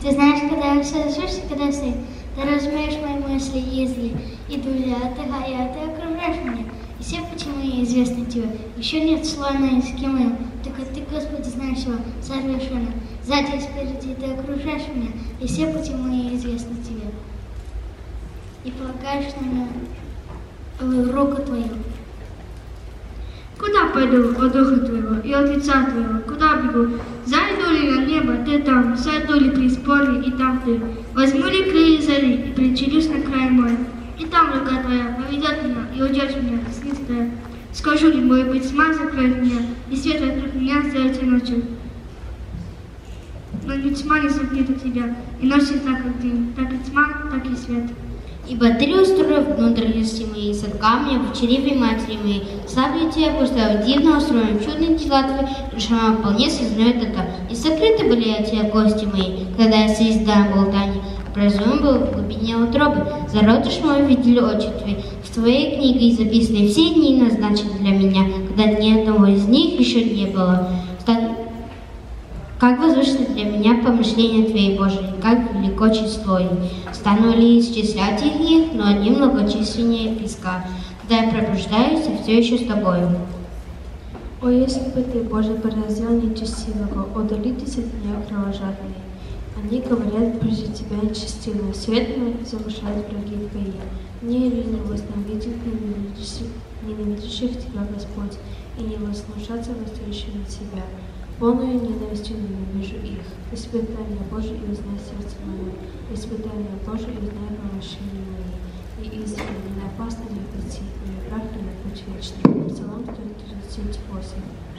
Ты знаешь, когда я все сжешься, когда ты разумеешь мои мысли, если иду я от Тыгая, ты окружаешь меня, и все пути мои известны тебе. Еще нет слова на языке моем, только ты, Господи, знаешь его, совершенно. Сзади и спереди ты окружаешь меня, и все пути мои известны тебе. И полагаешь на меня руку твою. Куда пойду от духа твоего и от лица твоего? Куда бегу? Зайду ли на небо, ты там, сойду ли преисподней, и там ты. Возьму ли крылья зари и причалюсь на край мой, и там рука твоя поведет меня и удержит меня снизу твоя. Скажу ли, может быть, тьма закроет меня, и свет вокруг меня сделается ночью. Но ни тьма не согнет от тебя, и ночь светла, как день, так и тьма, так и свет. Ибо ты устроил внутренности мои, соткал меня в чреве матери моей. Славлю тебя, поставил дивно устроен, чудные дела твои, душа моя вполне сознает это. И сокрыты были от тебя кости мои, когда я соиздал болтание. Образуем был в глубине утробы, зародыш мой видели очи твои. В твоей книге записаны все дни назначены для меня, когда ни одного из них еще не было. Как возвышены для меня помышления Твои, Божии, как велико число их. Стану ли исчислять их, но они многочисленнее песка. Когда я пробуждаюсь, я все еще с Тобою. О, если бы Ты, Боже, поразил нечестивого, удалитесь от меня кровожадные. Они говорят против Тебя нечестиво, свет мой завышают враги Твои. Не ли не возненавидит ненавидящих Тебя, Господь, и не вознушаться восстающим на Тебя? Полную ненавистью ненавижу их. Испытание Божие и узнай сердце мое. Испытание Божие и узнай помышления мои. И извини, не опасно ли пойти, или прав ли на путь вечный. Псалом 138.